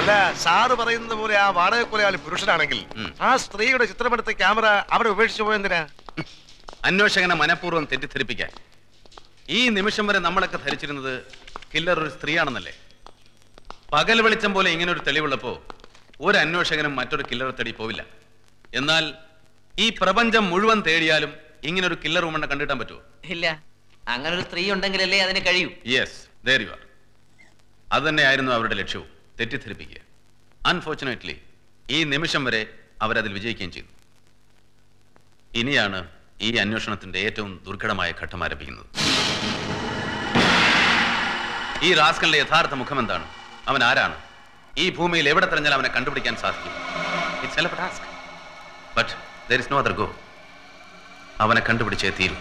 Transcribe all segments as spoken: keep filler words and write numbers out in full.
അല്ല, സാറ് പറയുന്നത് പോലെ ആ വാടക കൊലയാളി പുരുഷനാണെങ്കിൽ ആ സ്ത്രീയുടെ ചിത്രമെടുത്ത ക്യാമറ അവിടെ ഉപേക്ഷിച്ചു പോയെന്തിനാ? അന്വേഷകനെ മനഃപൂർവ്വം തെറ്റിദ്ധരിപ്പിക്കാൻ. ഈ നിമിഷം വരെ നമ്മളൊക്കെ ധരിച്ചിരുന്നത് കില്ലർ ഒരു സ്ത്രീയാണെന്നല്ലേ. പകൽ വെളിച്ചം പോലെ ഇങ്ങനെ ഒരു തെളിവുള്ളപ്പോ ഒരു അന്വേഷകനും മറ്റൊരു കില്ലറെ തേടി പോവില്ല. എന്നാൽ ഈ പ്രപഞ്ചം മുഴുവൻ തേടിയാലും ഇങ്ങനെ ഒരു കില്ലർ വുമണ്ണെ കണ്ടെത്താൻ പറ്റുമോ? ഇല്ല. അങ്ങനെ ഒരു സ്ത്രീ ഉണ്ടെങ്കിലല്ലേ അതിന് കഴിയൂ. Yes, there you are. അത് തന്നെയായിരുന്നു അവരുടെ ലക്ഷ്യവും, തെറ്റിദ്ധരിപ്പിക്കുക. അൺഫോർച്ചുനേറ്റ്ലി ഈ നിമിഷം വരെ അവരതിൽ വിജയിക്കുകയും ചെയ്തു. ഇനിയാണ് ഈ അന്വേഷണത്തിന്റെ ഏറ്റവും ദുർഘടമായ ഘട്ടം ആരംഭിക്കുന്നത്. ഈ റാസ്കലിന്റെ യഥാർത്ഥ മുഖം എന്താണ്? അവൻ ആരാണ്? ഈ ഭൂമിയിൽ എവിടെ തെരഞ്ഞാൽ അവനെ കണ്ടുപിടിക്കാൻ സാധിക്കും? It's a task, but there is no other go. അവനെ കണ്ടുപിടിച്ചേ തീരും.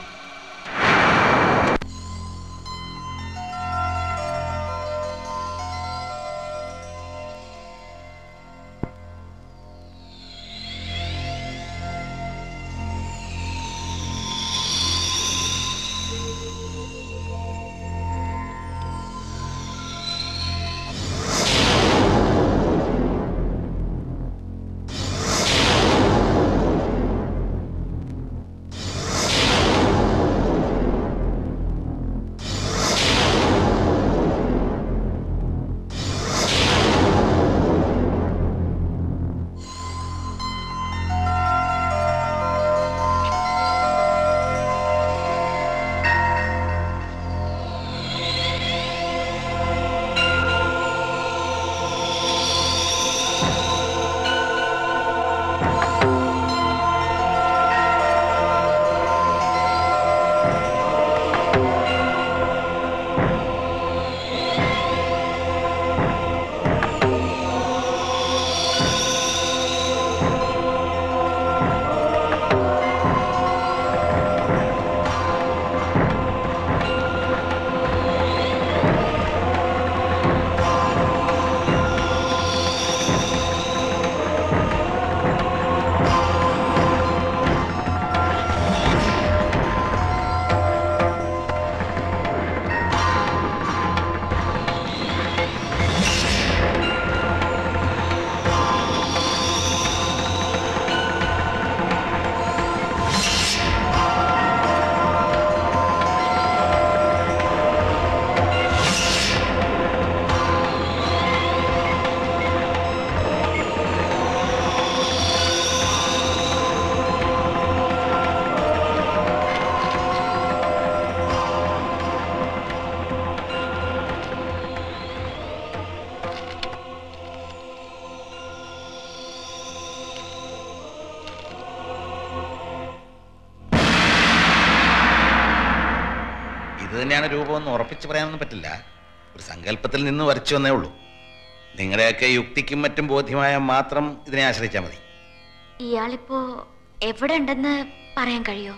തന്നെയാണ് രൂപമെന്ന് ഉറപ്പിച്ച് പറയാനൊന്നും പറ്റില്ല. ഒരു സങ്കല്പത്തിൽ നിന്ന് വരച്ചു വന്നേ ഉള്ളൂ. നിങ്ങളുടെയൊക്കെ യുക്തിക്കും മറ്റും ബോധ്യമായ മാത്രം ഇതിനെ ആശ്രയിച്ചാൽ മതി. ഇയാളിപ്പോ എവിടെ ഉണ്ടെന്ന് പറയാൻ കഴിയോ?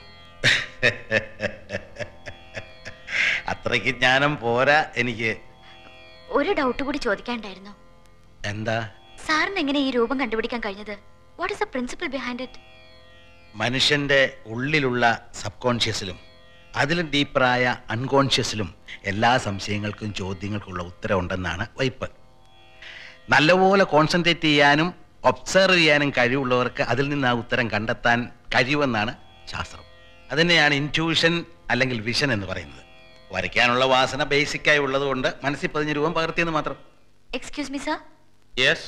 അത്രയ്ക്ക് ജ്ഞാനം പോരാ എനിക്ക്. ഒരു ഡൗട്ട് കൂടി ചോദിക്കാണ്ടായിരുന്നു. എന്താ? സാറിന് എങ്ങനെ ഈ രൂപം കണ്ടുപിടിക്കാൻ കഴിഞ്ഞത്? What is the principle behind it? മനുഷ്യന്റെ ഉള്ളിലുള്ള സബ് കോൺഷ്യസിലും അതിലും ഡീപ്പറായ അൺകോൺഷ്യസിലും എല്ലാ സംശയങ്ങൾക്കും ചോദ്യങ്ങൾക്കുള്ള ഉത്തരവുണ്ടെന്നാണ് വൈപ്പ്. നല്ലപോലെ കോൺസെൻട്രേറ്റ് ചെയ്യാനും ഒബ്സർവ് ചെയ്യാനും കഴിവുള്ളവർക്ക് അതിൽ നിന്ന് ആ ഉത്തരം കണ്ടെത്താൻ കഴിയുമെന്നാണ് ശാസ്ത്രം. അതിനെയാണ് ഇൻറ്റ്യൂഷൻ അല്ലെങ്കിൽ വിഷൻ എന്ന് പറയുന്നത്. വരയ്ക്കാനുള്ള വാസന ബേസിക്കായി ഉള്ളത് കൊണ്ട് മനസ്സിൽ പതിഞ്ഞ രൂപം പകർത്തിയെന്ന് മാത്രം. Excuse me sir. യെസ്.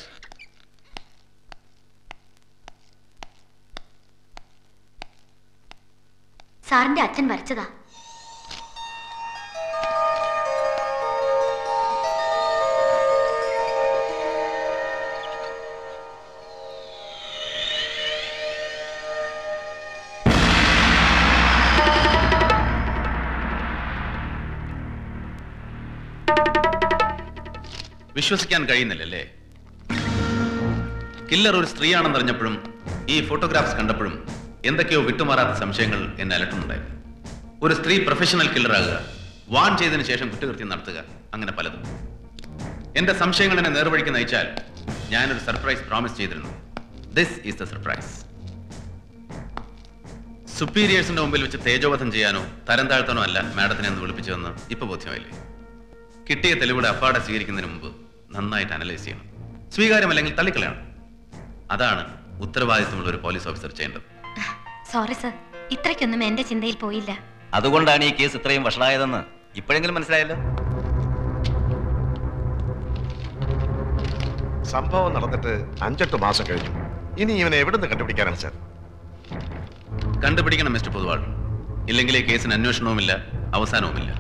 സാറിന്റെ അച്ഛൻ വരച്ചതാ. വിശ്വസിക്കാൻ കഴിയുന്നില്ലല്ലേ? കില്ലർ ഒരു സ്ത്രീയാണെന്നറിഞ്ഞപ്പോഴും ഈ ഫോട്ടോഗ്രാഫ്സ് കണ്ടപ്പോഴും എന്തൊക്കെയോ വിട്ടുമാറാത്ത സംശയങ്ങൾ എന്നെ അലട്ടുന്നുണ്ടായിരുന്നു. ഒരു സ്ത്രീ പ്രൊഫഷണൽ കില്ലറാകുക, വാൺ ചെയ്തതിനു ശേഷം കുറ്റകൃത്യം നടത്തുക, അങ്ങനെ പലതും. എന്റെ സംശയങ്ങൾ എന്നെ നേർവഴിക്ക് നയിച്ചാൽ ഞാനൊരു സർപ്രൈസ് പ്രോമിസ് ചെയ്തിരുന്നു. This is the surprise. സുപ്പീരിയേഴ്സിന്റെ മുമ്പിൽ വെച്ച് തേജോവധം ചെയ്യാനോ തരം താഴ്ത്താനോ അല്ല മാഡത്തിനെ ഒന്ന് വിളിപ്പിച്ചതെന്ന് ഇപ്പൊ ബോധ്യമായില്ലേ? കിട്ടിയ തെളിവുടെ അപ്പാടെ സ്വീകരിക്കുന്നതിന് മുമ്പ് നന്നായിട്ട് അനലൈസ് ചെയ്യണം. സ്വീകാര്യമല്ലെങ്കിൽ തള്ളിക്കളയണം. അതാണ് ഉത്തരവാദിത്വമുള്ള ഒരു പോലീസ് ഓഫീസർ ചെയ്യേണ്ടത്. സോറി സർ, ഇത്രയ്ക്കൊന്നും എന്റെ ചിന്തയിൽ പോയില്ല. അതുകൊണ്ടാണ് ഈ കേസ് ഇത്രയും വഷളായതെന്ന് ഇപ്പോഴെങ്കിലും മനസ്സിലായല്ലോ. സംഭവം നടന്നിട്ട് അഞ്ചെട്ട് മാസം കഴിഞ്ഞു. ഇനി ഇവനെ എവിടുന്ന് കണ്ടുപിടിക്കാനാണ് സാർ? കണ്ടുപിടിക്കണം മിസ്റ്റർ പൊതുവാൾ. ഇല്ലെങ്കിൽ ഈ കേസിന് അന്വേഷണവുമില്ല, അവസാനവുമില്ല.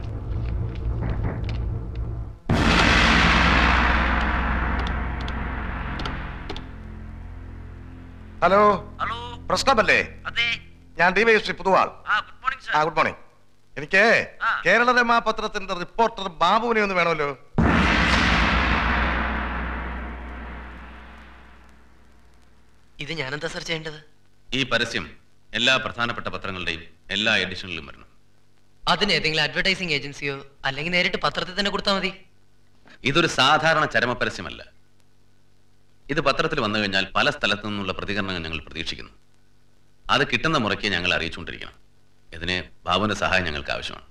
ഹലോ ഹലോ, പ്രസ് ക്ലബല്ലേ? അതെ. ഞാൻ ഡിവൈഎസ്പി പൊതുവാൾ. ആ, ഗുഡ് മോർണിംഗ് സർ. ആ, ഗുഡ് മോർണിംഗ്. എനിക്ക് ആ. കേരളരമ പത്രത്തിന്റെ റിപ്പോർട്ടർ ബാബുവിനെ ഒന്ന് വേണമല്ലോ. ഇത് ഞാനെന്താ സർ ചെയ്യേണ്ടത്? ഈ പരസ്യം എല്ലാ പ്രധാനപ്പെട്ട പത്രങ്ങളുടെയും എല്ലാ എഡിഷനിലും വരണം. അതിന് ഏതെങ്കിലും അഡ്വർടൈസിംഗ് ഏജൻസിയോ അല്ലെങ്കിൽ നേരിട്ട് പത്രത്തിൽ തന്നെ കൊടുത്താൽ മതി. ഇതൊരു സാധാരണ ചരമ പരസ്യമല്ല. ഇത് പത്രത്തിൽ വന്നു കഴിഞ്ഞാൽ പല സ്ഥലത്തു നിന്നുള്ള പ്രതികരണങ്ങൾ ഞങ്ങൾ പ്രതീക്ഷിക്കുന്നു. അത് കിട്ടുന്ന മുറയ്ക്ക് ഞങ്ങൾ അറിയിച്ചുകൊണ്ടിരിക്കണം. ഇതിന് ബാബുവിന്റെ സഹായം ഞങ്ങൾക്ക് ആവശ്യമാണ്.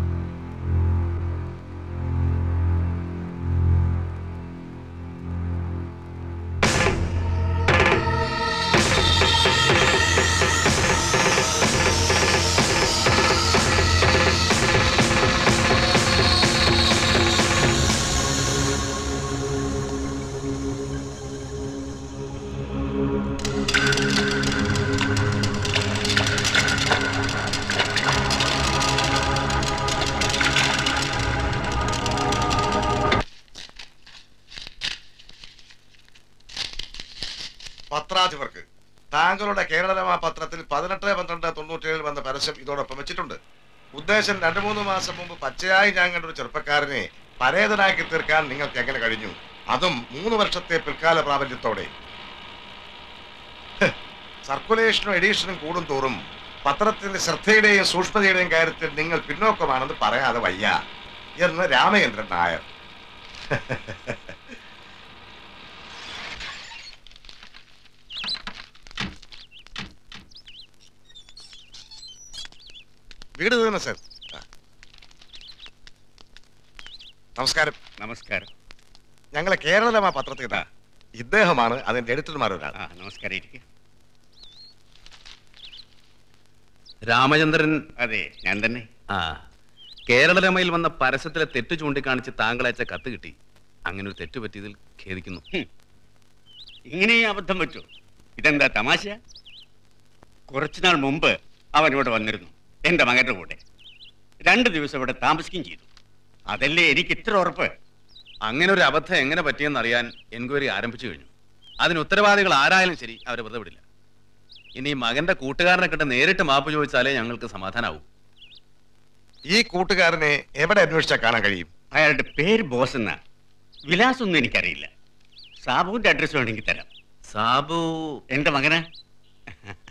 പത്രാധിപർക്ക് താങ്കളുടെ കേരളരമ പത്രത്തിൽ പതിനെട്ട് പന്ത്രണ്ട് തൊണ്ണൂറ്റേഴിൽ വന്ന പരസ്യം ഇതോടൊപ്പം വെച്ചിട്ടുണ്ട്. ഉദ്ദേശം രണ്ടു മൂന്ന് മാസം മുമ്പ് പച്ചയായി ഞാൻ കണ്ട ഒരു ചെറുപ്പക്കാരനെ പരേതനാക്കി തീർക്കാൻ നിങ്ങൾക്ക് എങ്ങനെ കഴിഞ്ഞു? അതും മൂന്ന് വർഷത്തെ പിൽക്കാല പ്രാബല്യത്തോടെ. സർക്കുലേഷനും എഡീഷനും കൂടും തോറും പത്രത്തിന്റെ ശ്രദ്ധയുടെയും സൂക്ഷ്മതയുടെയും കാര്യത്തിൽ നിങ്ങൾ പിന്നോക്കമാണെന്ന് പറയാതെ വയ്യ എന്ന് രാമചന്ദ്രൻ നായർ. വീട് തന്നെ സാർ. നമസ്കാരം. നമസ്കാരം. ഞങ്ങളെ കേരളരമ പത്രത്തിൽ ഇദ്ദേഹമാണ് അതിന്റെ എഡിറ്റർമാരൊരാൾ. നമസ്കാരം. ഇരിക്കും. രാമചന്ദ്രൻ. അതെ, ഞാൻ തന്നെ. ആ, കേരളരമയിൽ വന്ന പരസ്യത്തിലെ തെറ്റ് ചൂണ്ടിക്കാണിച്ച് താങ്കൾ അയച്ച കത്ത് കിട്ടി. അങ്ങനെ ഒരു തെറ്റ് പറ്റിയതിൽ ഖേദിക്കുന്നു. ഇങ്ങനെ അബദ്ധം പറ്റൂ? ഇതെന്താ തമാശ? കുറച്ചുനാൾ മുമ്പ് അവൻ ഇവിടെ വന്നിരുന്നു, എന്റെ മകന്റെ കൂടെ. രണ്ടു ദിവസം ഇവിടെ താമസിക്കുകയും ചെയ്തു. അതല്ലേ എനിക്ക് ഇത്ര ഉറപ്പ്. അങ്ങനെ ഒരു അബദ്ധം എങ്ങനെ പറ്റിയെന്ന് അറിയാൻ എൻക്വയറി ആരംഭിച്ചു കഴിഞ്ഞു. അതിന് ഉത്തരവാദികൾ ആരായാലും ശരി, അവരെ വെറുതെ വിടില്ല. ഇനി മകന്റെ കൂട്ടുകാരനെ കണ്ട് നേരിട്ട് മാപ്പ് ചോദിച്ചാലേ ഞങ്ങൾക്ക് സമാധാനാവൂ. ഈ കൂട്ടുകാരനെ എവിടെ അന്വേഷിച്ചാൽ കാണാൻ കഴിയും? അയാളുടെ പേര് ബോസ് എന്നാ. വിലാസൊന്നും എനിക്കറിയില്ല. സാബുവിന്റെ അഡ്രസ് വേണമെങ്കിൽ തരാം. സാബു എന്റെ മകനാ.